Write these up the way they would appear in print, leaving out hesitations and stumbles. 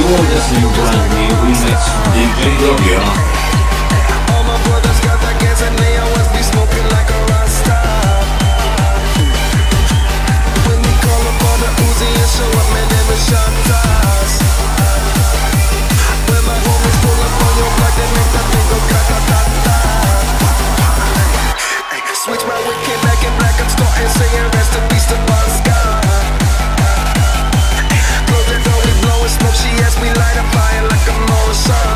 you're listening to brand new remix from DJ W. All my brothers got that gas and they always be smoking like a Rasta. When we call up on the Uzi and show up, man, them is shotters. When my homies pull up on your block, they make that thing go ka-ka-ta-ta. Switch my whip, came back in black, I'm starting singing rest in peace to Bon Scott. Close the door, we blowing smoke, she asked me light a fire like a motion.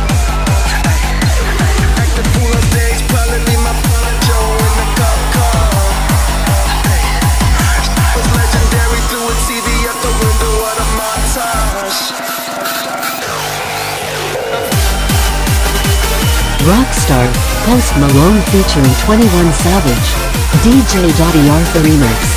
Acting fool on stage, probably leave my poncho in the cop car. Was legendary through a TV out the window, what a montage. Rockstar, Post Malone featuring 21 Savage, DJ Dottie Arthur remix.